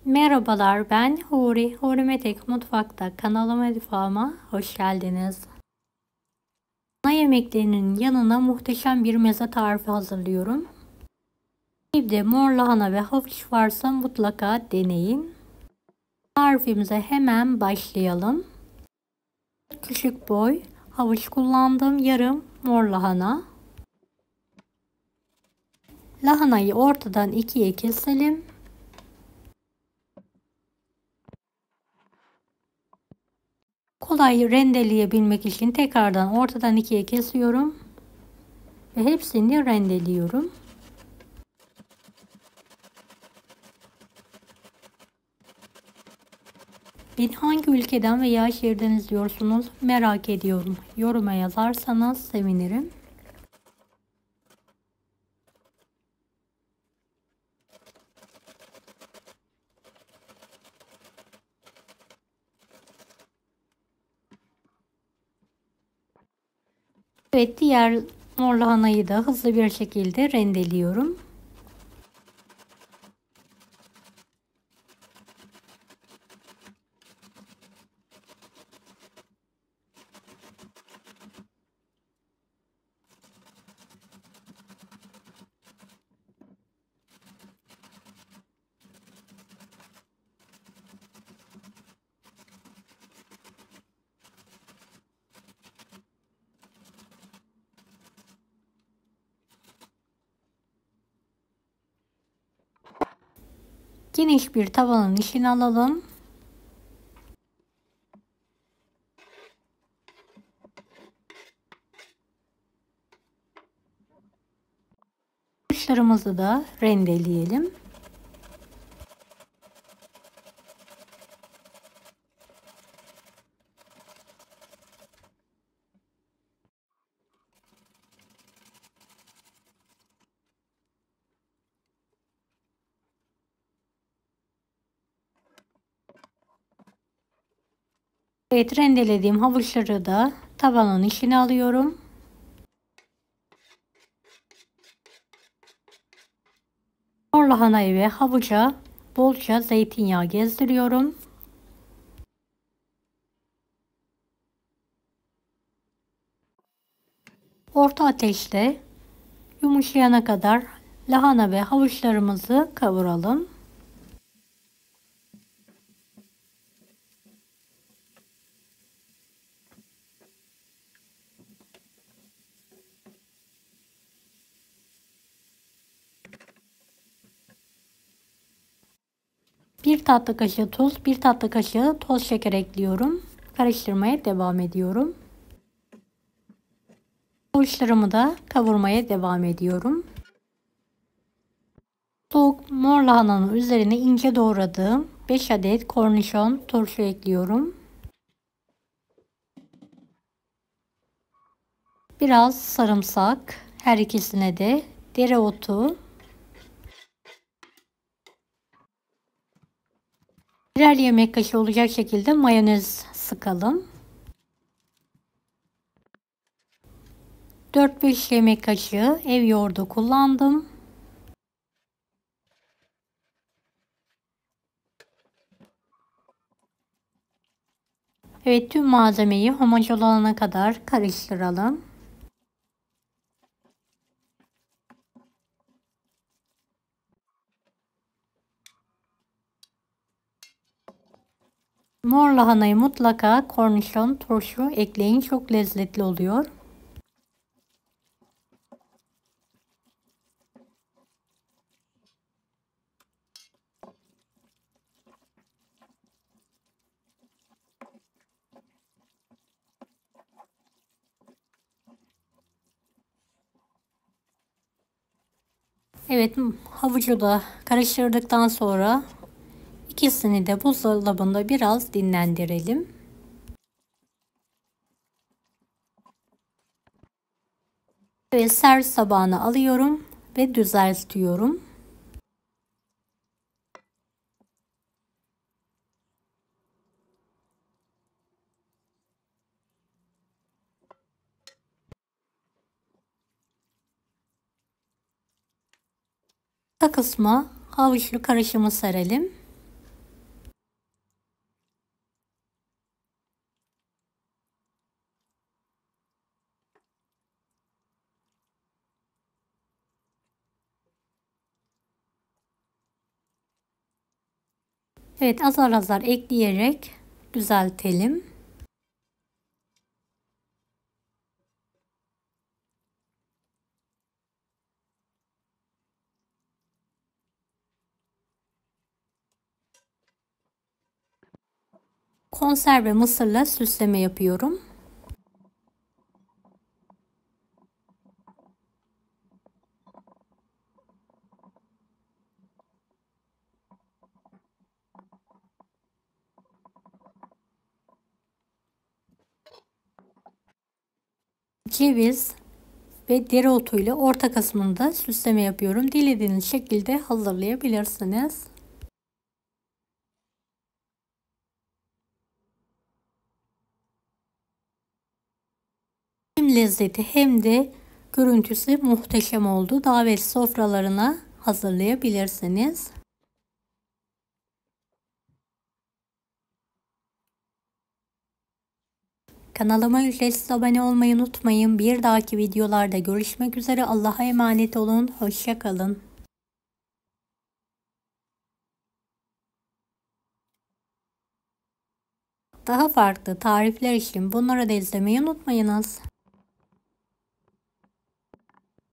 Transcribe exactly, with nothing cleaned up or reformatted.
Merhabalar, ben Huri. Huri Metek Mutfak'ta kanalıma mutfağıma hoş geldiniz. Ana yemeklerinin yanına muhteşem bir meze tarifi hazırlıyorum. Evde mor lahana ve havuç varsa mutlaka deneyin. Tarifimize hemen başlayalım. Küçük boy havuç kullandım, yarım mor lahana. Lahanayı ortadan ikiye keselim. Kolay rendeleyebilmek için tekrardan ortadan ikiye kesiyorum ve hepsini rendeliyorum. Beni hangi ülkeden veya şehirden izliyorsunuz merak ediyorum. Yoruma yazarsanız sevinirim. Evet, diğer mor lahanayı da hızlı bir şekilde rendeliyorum. Geniş bir tavanın içine alalım. Havuçlarımızı da rendeleyelim. Evet, rendelediğim havuçları da tavanın içine alıyorum. Mor lahanayı ve havuca bolca zeytinyağı gezdiriyorum. Orta ateşte yumuşayana kadar lahana ve havuçlarımızı kavuralım. bir tatlı kaşığı tuz, bir tatlı kaşığı toz şeker ekliyorum. Karıştırmaya devam ediyorum. Havuçlarımı da kavurmaya devam ediyorum. Soğuk mor lahananın üzerine ince doğradığım beş adet kornişon turşu ekliyorum. Biraz sarımsak, her ikisine de dereotu, birer yemek kaşığı olacak şekilde mayonez sıkalım. dört beş yemek kaşığı ev yoğurdu kullandım. Evet, tüm malzemeyi homojen olana kadar karıştıralım. Mor lahanayı mutlaka kornişon turşu ekleyin, çok lezzetli oluyor. Evet, havucu da karıştırdıktan sonra ikisini de buzdolabında biraz dinlendirelim. Ve servis tabağına alıyorum ve düzeltiyorum. Orta kısma havuçlu karışımı serelim. Evet, azar azar ekleyerek düzeltelim. Konserve mısırla süsleme yapıyorum. Ceviz ve dereotu ile orta kısmında süsleme yapıyorum. Dilediğiniz şekilde hazırlayabilirsiniz. Hem lezzeti hem de görüntüsü muhteşem oldu. Davet sofralarına hazırlayabilirsiniz. Kanalıma ücretsiz abone olmayı unutmayın. Bir dahaki videolarda görüşmek üzere. Allah'a emanet olun. Hoşça kalın. Daha farklı tarifler için bunları da izlemeyi unutmayınız.